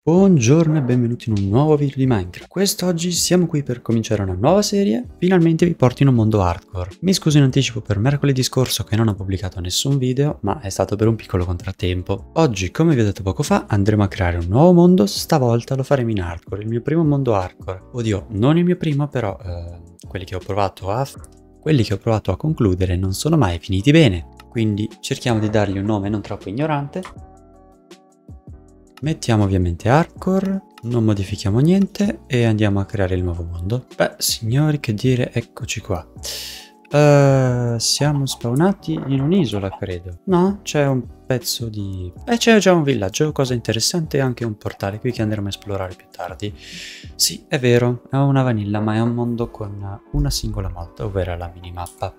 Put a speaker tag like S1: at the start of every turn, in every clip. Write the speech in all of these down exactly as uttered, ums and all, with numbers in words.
S1: Buongiorno e benvenuti in un nuovo video di Minecraft. Quest'oggi siamo qui per cominciare una nuova serie. Finalmente vi porto in un mondo hardcore. Mi scuso in anticipo per mercoledì scorso che non ho pubblicato nessun video, ma è stato per un piccolo contrattempo. Oggi, come vi ho detto poco fa, andremo a creare un nuovo mondo. Stavolta lo faremo in hardcore, il mio primo mondo hardcore. Oddio, non il mio primo, però eh, quelli che ho provato a... quelli che ho provato a concludere non sono mai finiti bene. Quindi cerchiamo di dargli un nome non troppo ignorante. Mettiamo ovviamente hardcore, non modifichiamo niente e andiamo a creare il nuovo mondo. Beh, signori, che dire, eccoci qua. Uh, siamo spawnati in un'isola, credo. No, c'è un pezzo di... Eh, c'è già un villaggio, cosa interessante, e anche un portale qui che andremo a esplorare più tardi. Sì, è vero, è una vanilla, ma è un mondo con una singola mod, ovvero la minimappa.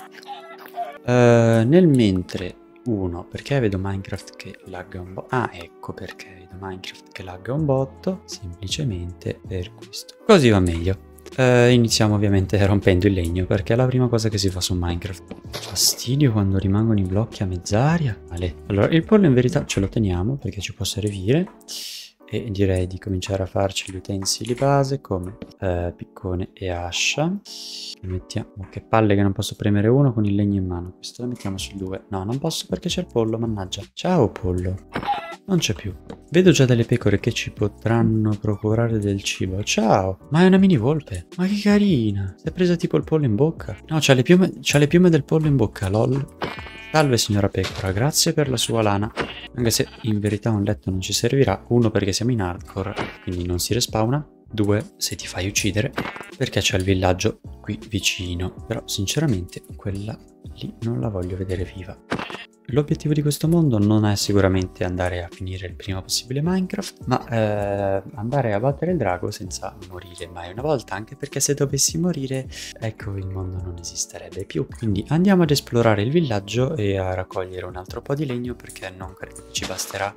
S1: Uh, nel mentre... Uno, perché vedo Minecraft che lagga un botto? Ah, ecco perché vedo Minecraft che lagga un botto, semplicemente per questo. Così va meglio. Uh, iniziamo ovviamente rompendo il legno, perché è la prima cosa che si fa su Minecraft. Fastidio quando rimangono i blocchi a mezz'aria. Vale. Allora, il pollo in verità ce lo teniamo, perché ci può servire. E direi di cominciare a farci gli utensili base come eh, piccone e ascia. Li mettiamo. Oh, che palle che non posso premere uno con il legno in mano. Questo lo mettiamo sul due. No, non posso perché c'è il pollo, mannaggia. Ciao pollo. Non c'è più. Vedo già delle pecore che ci potranno procurare del cibo. Ciao. Ma è una mini volpe. Ma che carina. Si è presa tipo il pollo in bocca. No, c'ha le piume, c'ha le piume del pollo in bocca, lol. Salve signora pecora, grazie per la sua lana. Anche se in verità un letto non ci servirà. Uno, perché siamo in hardcore, quindi non si respawna. Due, se ti fai uccidere, perché c'è il villaggio qui vicino. Però sinceramente quella lì non la voglio vedere viva. L'obiettivo di questo mondo non è sicuramente andare a finire il prima possibile Minecraft, ma eh, andare a battere il drago senza morire mai una volta, anche perché se dovessi morire, ecco, il mondo non esisterebbe più. Quindi andiamo ad esplorare il villaggio e a raccogliere un altro po' di legno, perché non credo che ci basterà.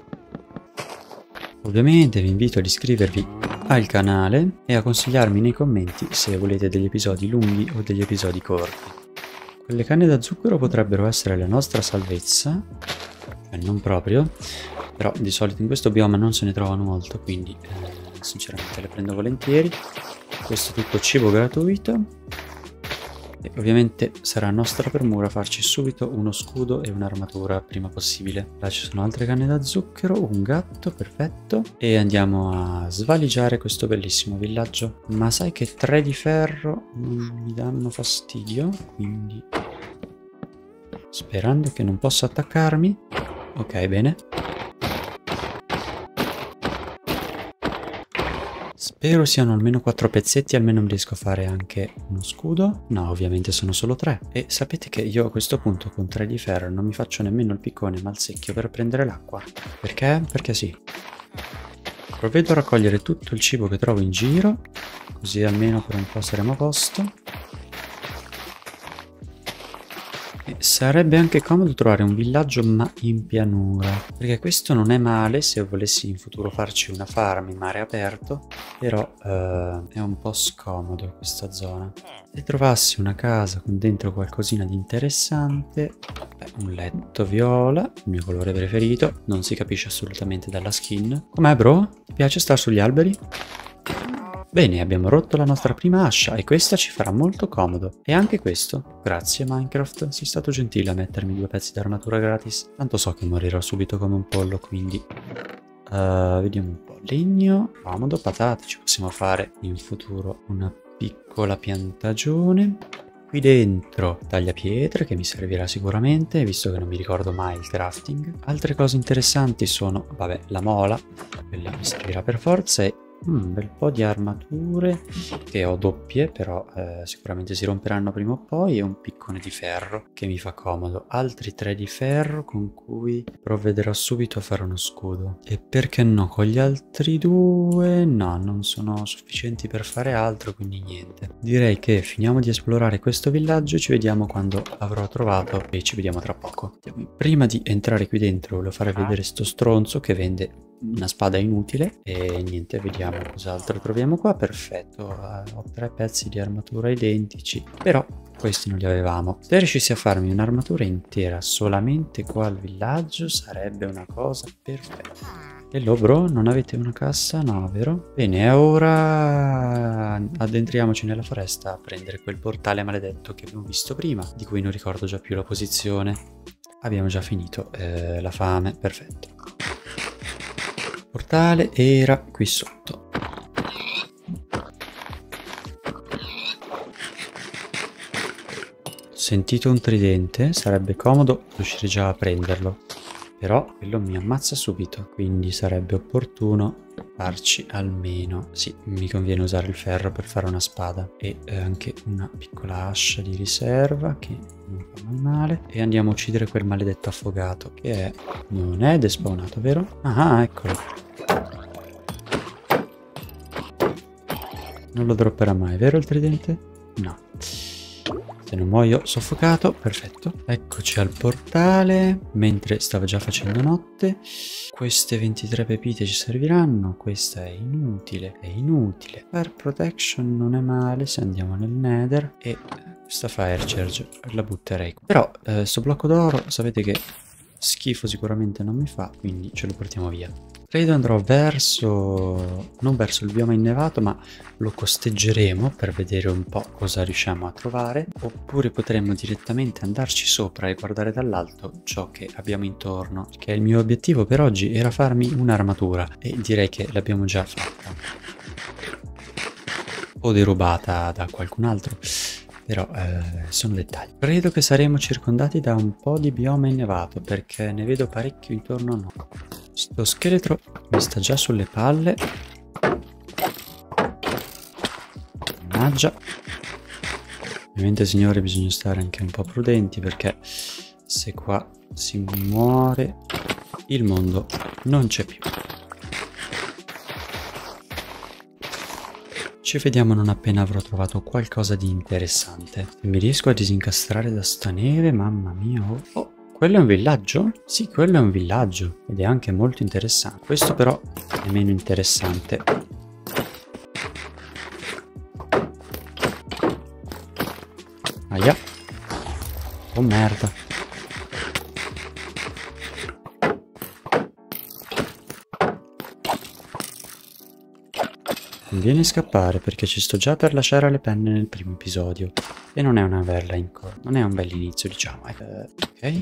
S1: Ovviamente vi invito ad iscrivervi al canale e a consigliarmi nei commenti se volete degli episodi lunghi o degli episodi corti. Le canne da zucchero potrebbero essere la nostra salvezza, cioè non proprio, però di solito in questo bioma non se ne trovano molto, quindi eh, sinceramente le prendo volentieri. Questo è tutto cibo gratuito e ovviamente sarà nostra premura farci subito uno scudo e un'armatura prima possibile. Là ci sono altre canne da zucchero, un gatto, perfetto, e andiamo a svaligiare questo bellissimo villaggio. Ma sai che tre di ferro non mi danno fastidio, quindi sperando che non possa attaccarmi. Ok, bene. Spero siano almeno quattro pezzetti, almeno riesco a fare anche uno scudo. No, ovviamente sono solo tre. E sapete che io a questo punto con tre di ferro non mi faccio nemmeno il piccone ma il secchio per prendere l'acqua. Perché? Perché sì. Provvedo a raccogliere tutto il cibo che trovo in giro, così almeno per un po' saremo a posto. E sarebbe anche comodo trovare un villaggio ma in pianura, perché questo non è male se volessi in futuro farci una farm in mare aperto, però eh, è un po' scomodo questa zona. Se trovassi una casa con dentro qualcosina di interessante, beh, un letto viola, il mio colore preferito, non si capisce assolutamente dalla skin. Com'è bro? Ti piace stare sugli alberi? Bene, abbiamo rotto la nostra prima ascia e questa ci farà molto comodo. E anche questo. Grazie Minecraft, sei stato gentile a mettermi due pezzi di armatura gratis. Tanto so che morirò subito come un pollo, quindi... Uh, vediamo un po'. Legno, comodo, patate, ci possiamo fare in futuro una piccola piantagione. Qui dentro tagliapietre che mi servirà sicuramente, visto che non mi ricordo mai il crafting. Altre cose interessanti sono, vabbè, la mola, quella mi servirà per forza, e un bel po' di armature che ho doppie, però eh, sicuramente si romperanno prima o poi, e un piccone di ferro che mi fa comodo. Altri tre di ferro con cui provvederò subito a fare uno scudo. E perché no, con gli altri due no, non sono sufficienti per fare altro, quindi niente. Direi che finiamo di esplorare questo villaggio e ci vediamo quando avrò trovato, e ci vediamo tra poco. Prima di entrare qui dentro volevo fare vedere sto stronzo che vende una spada inutile e niente, vediamo cos'altro troviamo qua. Perfetto, ho tre pezzi di armatura identici, però questi non li avevamo. Se riuscissi a farmi un'armatura intera solamente qua al villaggio sarebbe una cosa perfetta. Hello bro, non avete una cassa? No, vero? Bene, ora addentriamoci nella foresta a prendere quel portale maledetto che abbiamo visto prima, di cui non ricordo già più la posizione. Abbiamo già finito eh, la fame, perfetto. Il portale era qui sotto. Ho sentito un tridente, sarebbe comodo riuscire già a prenderlo. Però quello mi ammazza subito, quindi sarebbe opportuno farci almeno... Sì, mi conviene usare il ferro per fare una spada e eh, anche una piccola ascia di riserva che non fa mai male. E andiamo a uccidere quel maledetto affogato che è... non è despawnato, vero? Ah, eccolo. Non lo dropperà mai, vero il tridente? No. Se non muoio soffocato, perfetto. Eccoci al portale, mentre stava già facendo notte. Queste ventitré pepite ci serviranno, questa è inutile, è inutile. Fire protection non è male se andiamo nel nether e questa fire charge la butterei. Però eh, sto blocco d'oro sapete che schifo sicuramente non mi fa, quindi ce lo portiamo via. Credo andrò verso, non verso il bioma innevato, ma lo costeggeremo per vedere un po' cosa riusciamo a trovare, oppure potremmo direttamente andarci sopra e guardare dall'alto ciò che abbiamo intorno, che il mio obiettivo per oggi era farmi un'armatura e direi che l'abbiamo già fatta. O derubata da qualcun altro, però eh, sono dettagli. Credo che saremo circondati da un po' di bioma innevato perché ne vedo parecchio intorno a noi. Sto scheletro mi sta già sulle palle. Mannaggia. Ovviamente signori bisogna stare anche un po' prudenti perché se qua si muore il mondo non c'è più. Ci vediamo non appena avrò trovato qualcosa di interessante. Se mi riesco a disincastrare da sta neve, mamma mia. Oh, oh, quello è un villaggio? Sì, quello è un villaggio ed è anche molto interessante. Questo però è meno interessante. Aia. Oh merda. Conviene scappare perché ci sto già per lasciare alle penne nel primo episodio e non è una bella inco- non è un bel inizio, diciamo. Eh, ok.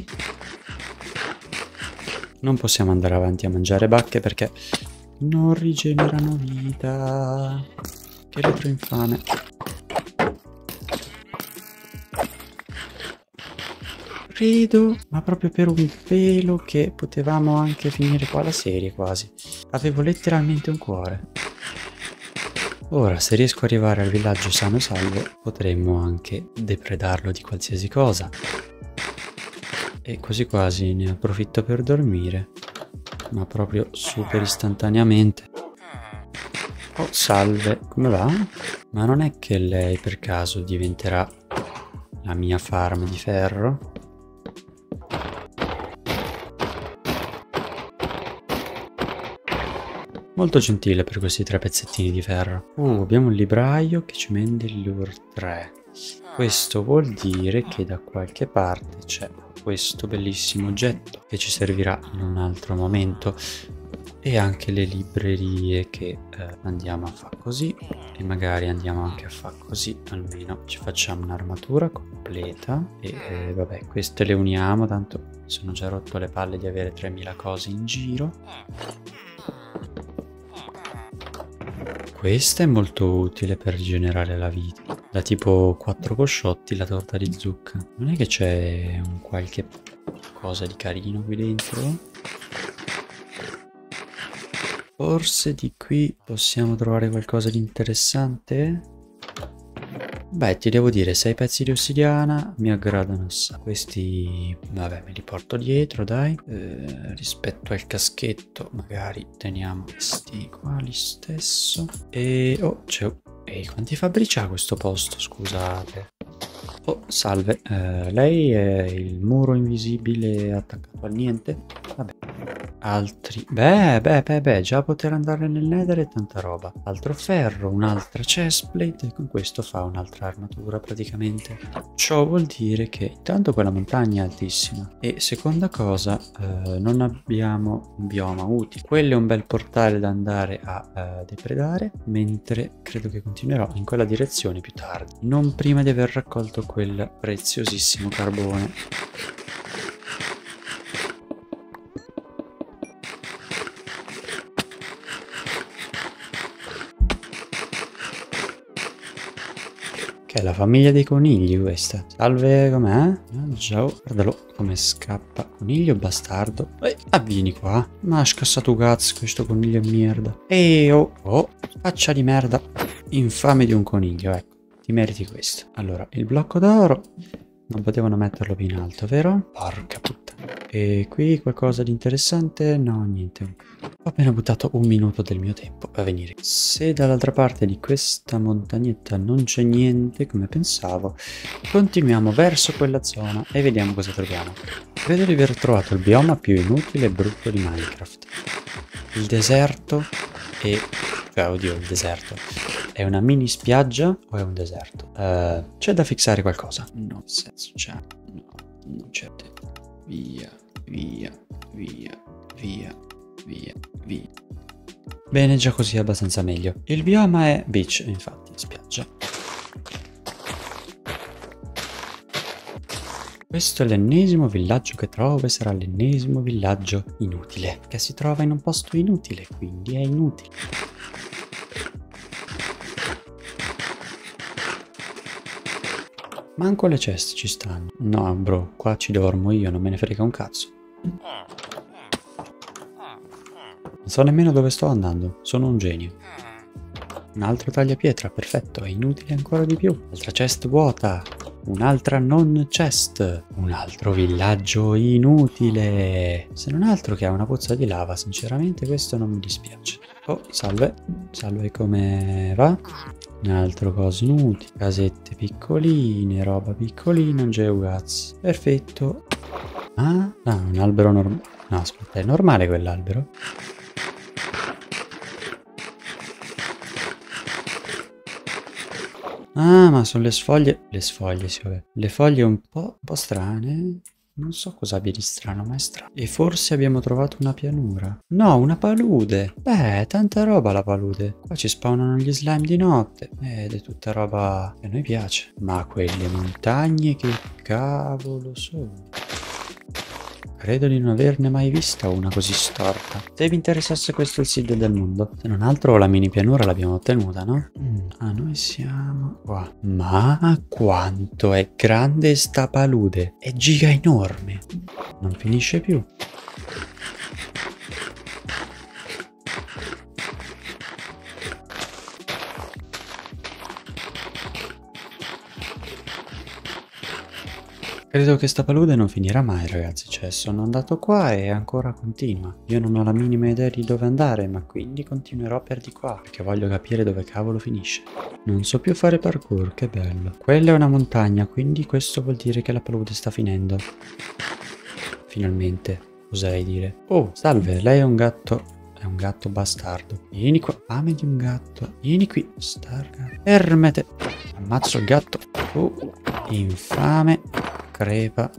S1: Non possiamo andare avanti a mangiare bacche perché non rigenerano vita. Che retro infame. Credo, ma proprio per un pelo, che potevamo anche finire qua la serie quasi. Avevo letteralmente un cuore. Ora, se riesco ad arrivare al villaggio sano e salvo, potremmo anche depredarlo di qualsiasi cosa. E quasi quasi ne approfitto per dormire, ma proprio super istantaneamente. Oh, salve, come va? Ma non è che lei per caso diventerà la mia farm di ferro? Molto gentile per questi tre pezzettini di ferro. Uh, abbiamo un libraio che ci mende l'Ur tre. Questo vuol dire che da qualche parte c'è questo bellissimo oggetto che ci servirà in un altro momento. E anche le librerie che eh, andiamo a fare così. E magari andiamo anche a fare così. Almeno ci facciamo un'armatura completa. E eh, vabbè, queste le uniamo. Tanto mi sono già rotto le palle di avere tremila cose in giro. Questa è molto utile per rigenerare la vita. Da tipo quattro cosciotti la torta di zucca. Non è che c'è un qualche cosa di carino qui dentro? Forse di qui possiamo trovare qualcosa di interessante? Beh, ti devo dire, sei pezzi di ossidiana mi aggradano assai. Questi, vabbè, me li porto dietro, dai. Eh, rispetto al caschetto, magari teniamo questi qua li stesso. E, oh, c'è... Ehi, quanti fabbri c'ha questo posto, scusate. Oh, salve. Eh, lei è il muro invisibile attaccato al niente? Vabbè. Altri... Beh, beh, beh, beh, già poter andare nel nether è tanta roba. Altro ferro, un'altra chestplate e con questo fa un'altra armatura praticamente. Ciò vuol dire che intanto quella montagna è altissima. E seconda cosa, eh, non abbiamo un bioma utile. Quello è un bel portale da andare a eh, depredare, mentre credo che continuerò in quella direzione più tardi. Non prima di aver raccolto quel preziosissimo carbone. Che è la famiglia dei conigli questa. Salve, com'è? Oh, ciao, guardalo come scappa. Coniglio bastardo. Eh, ah, vieni qua. Ma ha scassato cazzo questo coniglio di merda. Ehi, oh, oh, faccia di merda. Infame di un coniglio, ecco. Ti meriti questo. Allora, il blocco d'oro. Non potevano metterlo più in alto, vero? Porca puttana. E qui qualcosa di interessante? No, niente. Ho appena buttato un minuto del mio tempo a venire. Se dall'altra parte di questa montagnetta non c'è niente, come pensavo, continuiamo verso quella zona e vediamo cosa troviamo. Credo di aver trovato il bioma più inutile e brutto di Minecraft. Il deserto e... cioè, oddio, il deserto. È una mini spiaggia o è un deserto? Uh, c'è da fissare qualcosa? No, senso c'è. No, non c'è. Via, via, via, via, via, via. Bene, già così è abbastanza meglio. Il bioma è beach, infatti, spiaggia. Questo è l'ennesimo villaggio che trovo e sarà l'ennesimo villaggio inutile, che si trova in un posto inutile, quindi è inutile. Manco le ceste ci stanno. No, bro, qua ci dormo io, non me ne frega un cazzo. Non so nemmeno dove sto andando, sono un genio. Un altro tagliapietra, perfetto, è inutile ancora di più. Altra chest vuota, un'altra non chest, un altro villaggio inutile. Se non altro che ha una pozza di lava, sinceramente questo non mi dispiace. Oh, salve, salve, come va? Un altro coso inutile, casette piccoline, roba piccolina, un geogaz. Perfetto. Ah, ah, un albero normale. No, aspetta, è normale quell'albero? Ah, ma sono le sfoglie. Le sfoglie, sì, vabbè. Le foglie un po', un po' strane. Non so cosa abbia di strano, ma è strano. E forse abbiamo trovato una pianura. No, una palude. Beh, tanta roba la palude. Qua ci spawnano gli slime di notte. Ed è tutta roba che a noi piace. Ma quelle montagne che cavolo sono? Credo di non averne mai vista una così storta. Se vi interessasse, questo è il seed del mondo. Se non altro la mini pianura l'abbiamo ottenuta, no? Mm, ah, noi siamo qua. Ma quanto è grande sta palude! È giga enorme! Non finisce più. Credo che sta palude non finirà mai, ragazzi, cioè sono andato qua e ancora continua. Io non ho la minima idea di dove andare, ma quindi continuerò per di qua, perché voglio capire dove cavolo finisce. Non so più fare parkour, che bello. Quella è una montagna, quindi questo vuol dire che la palude sta finendo. Finalmente, oserei dire. Oh, salve, lei è un gatto... È un gatto bastardo. Vieni qua, fame di un gatto. Vieni qui, starga. Ermete. Ammazzo il gatto. Oh, infame. Crepa.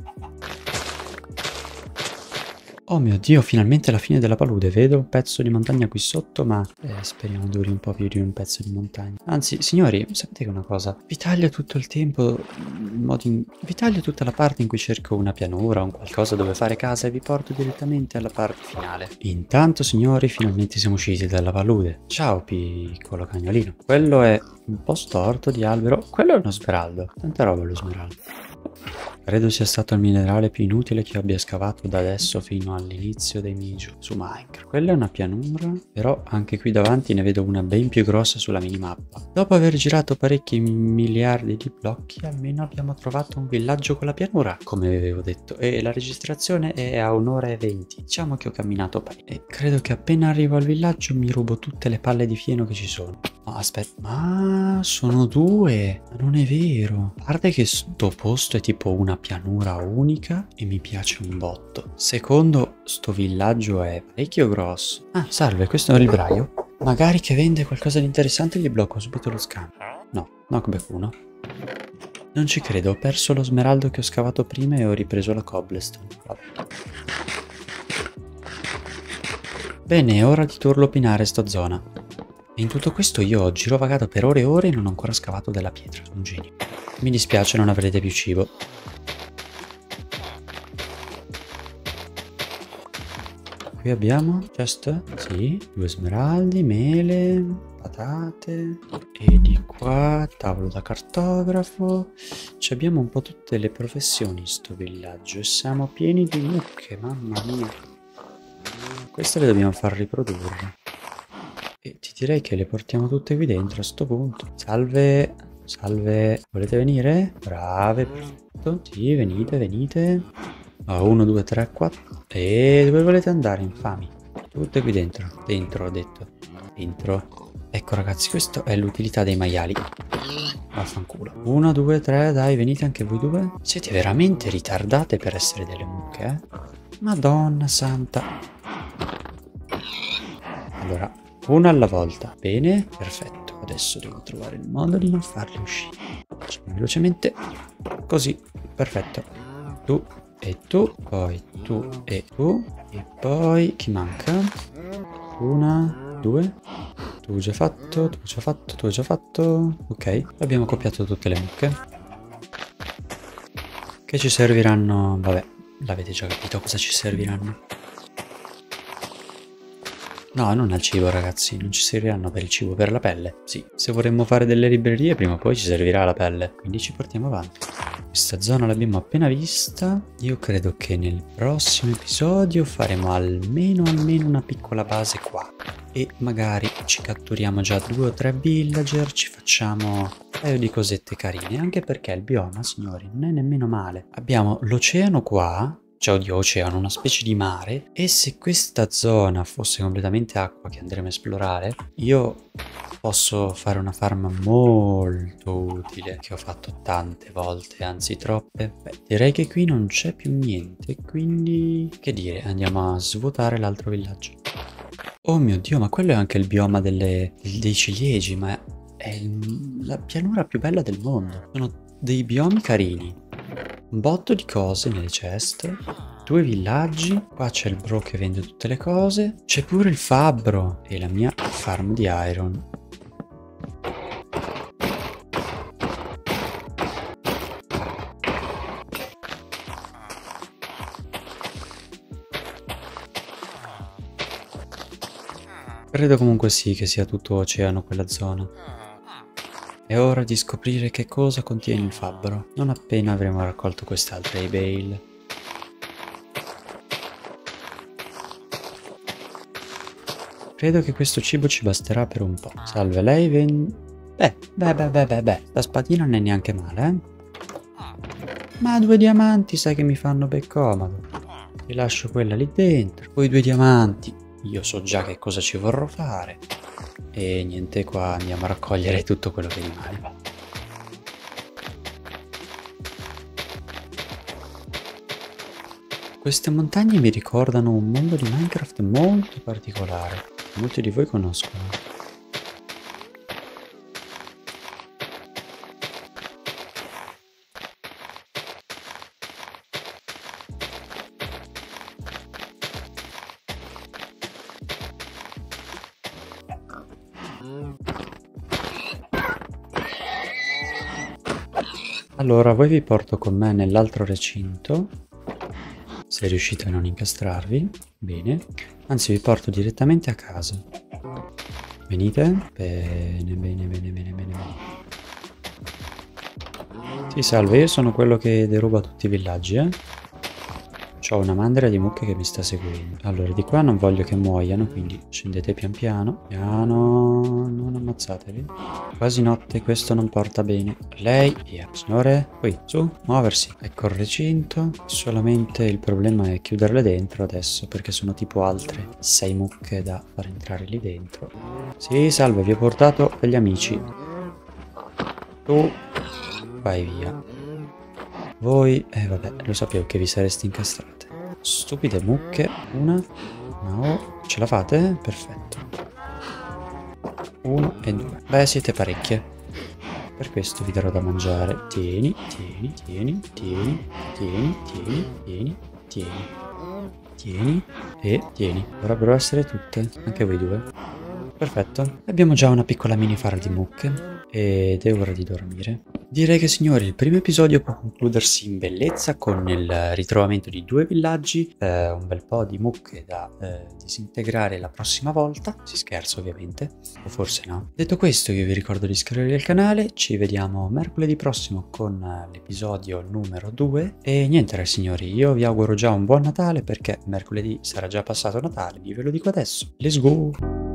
S1: Oh mio Dio, finalmente la fine della palude. Vedo un pezzo di montagna qui sotto, ma eh, speriamo duri un po' più di un pezzo di montagna. Anzi, signori, sapete che una cosa? Vi taglio tutto il tempo, in modo in... vi taglio tutta la parte in cui cerco una pianura, un qualcosa dove fare casa e vi porto direttamente alla parte finale. Intanto, signori, finalmente siamo usciti dalla palude. Ciao, piccolo cagnolino. Quello è un po' storto di albero. Quello è uno smeraldo. Tanta roba lo smeraldo. Credo sia stato il minerale più inutile che abbia scavato da adesso fino all'inizio dei miei giochi su Minecraft. Quella è una pianura, però anche qui davanti ne vedo una ben più grossa sulla minimappa. Dopo aver girato parecchi miliardi di blocchi, almeno abbiamo trovato un villaggio con la pianura, come vi avevo detto, e la registrazione è a un'ora e venti. Diciamo che ho camminato parecchio. E credo che appena arrivo al villaggio mi rubo tutte le palle di fieno che ci sono. No, aspetta, ma sono due, ma non è vero. A parte che sto posto è tipo una pianura unica e mi piace un botto. Secondo, sto villaggio è parecchio grosso. Ah, salve, questo è un libraio. Magari che vende qualcosa di interessante gli blocco subito lo scambio. No, knockback uno. Non ci credo, ho perso lo smeraldo che ho scavato prima e ho ripreso la cobblestone. Vabbè. Bene, è ora di turlupinare sta zona. E in tutto questo io ho girovagato per ore e ore e non ho ancora scavato della pietra. Un genio. Mi dispiace, non avrete più cibo. Qui abbiamo chest, sì, due smeraldi, mele, patate. E di qua tavolo da cartografo. Ci abbiamo un po' tutte le professioni in sto villaggio e siamo pieni di mucche, mamma mia. Queste le dobbiamo far riprodurre. E ti direi che le portiamo tutte qui dentro a sto punto. Salve, salve, volete venire? Brave, perfetto. Sì, venite, venite. Ah, uno, due, tre, quattro. E dove volete andare, infami? Tutte qui dentro. Dentro, ho detto. Dentro. Ecco ragazzi, questo è l'utilità dei maiali. Vaffanculo. Uno, due, tre, dai, venite anche voi due. Siete veramente ritardate per essere delle mucche, eh? Madonna santa. Allora, una alla volta. Bene, perfetto. Adesso devo trovare il modo di non farli uscire. Facciamo velocemente. Così, perfetto. Tu e tu, poi tu e tu. E poi chi manca? Una, due. Tu hai già fatto, tu hai già fatto, tu hai già fatto. Ok, abbiamo copiato tutte le mucche. Che ci serviranno? Vabbè, l'avete già capito cosa ci serviranno. No, non al cibo ragazzi, non ci serviranno per il cibo, per la pelle. Sì, se vorremmo fare delle librerie prima o poi ci servirà la pelle, quindi ci portiamo avanti. Questa zona l'abbiamo appena vista. Io credo che nel prossimo episodio faremo almeno almeno una piccola base qua. E magari ci catturiamo già due o tre villager, ci facciamo un paio di cosette carine. Anche perché il bioma, signori, non è nemmeno male. Abbiamo l'oceano qua. Cioè, oddio, oceano, una specie di mare. E se questa zona fosse completamente acqua che andremo a esplorare, io posso fare una farm molto utile, che ho fatto tante volte, anzi troppe. Beh, direi che qui non c'è più niente, quindi che dire, andiamo a svuotare l'altro villaggio. Oh mio Dio, ma quello è anche il bioma delle, dei ciliegi, ma è il, la pianura più bella del mondo. Sono dei biomi carini. Un botto di cose nelle chest, due villaggi, qua c'è il bro che vende tutte le cose, c'è pure il fabbro e la mia farm di iron. Credo comunque sì che sia tutto oceano quella zona. È ora di scoprire che cosa contiene il fabbro, non appena avremo raccolto quest'altra bale. Credo che questo cibo ci basterà per un po'. Salve, lei ven... Beh, beh, beh, beh, beh, beh, la spadina non è neanche male, eh? Ma due diamanti sai che mi fanno ben comodo. Ti lascio quella lì dentro. Poi due diamanti, io so già che cosa ci vorrò fare. E niente, qua andiamo a raccogliere tutto quello che rimane. Queste montagne mi ricordano un mondo di Minecraft molto particolare. Molti di voi conoscono. Allora, voi vi porto con me nell'altro recinto, se riuscite a non incastrarvi, bene, anzi vi porto direttamente a casa. Venite? Bene, bene, bene, bene, bene. Sì, salve, io sono quello che deruba tutti i villaggi, eh. C'ho una mandria di mucche che mi sta seguendo. Allora, di qua non voglio che muoiano, quindi scendete pian piano. Piano, non ammazzatevi. Quasi notte, questo non porta bene. Lei, via. Signore, qui, su, muoversi. Ecco il recinto. Solamente il problema è chiuderle dentro adesso, perché sono tipo altre sei mucche da far entrare lì dentro. Sì, salve, vi ho portato degli amici. Tu, vai via. Voi, eh vabbè, lo sapevo che vi sareste incastrate. Stupide mucche. Una. No. Ce la fate? Perfetto. Uno e due. Beh, siete parecchie. Per questo vi darò da mangiare. Tieni, tieni, tieni, tieni, tieni, tieni, tieni, tieni. Tieni e tieni. Dovrebbero essere tutte. Anche voi due. Perfetto. Abbiamo già una piccola mini fara di mucche. Ed è ora di dormire. Direi che signori il primo episodio può concludersi in bellezza con il ritrovamento di due villaggi, eh, un bel po' di mucche da eh, disintegrare la prossima volta, si scherza ovviamente, o forse no. Detto questo io vi ricordo di iscrivervi al canale, ci vediamo mercoledì prossimo con uh, l'episodio numero due e niente signori, io vi auguro già un buon Natale perché mercoledì sarà già passato Natale, vi ve lo dico adesso, let's go!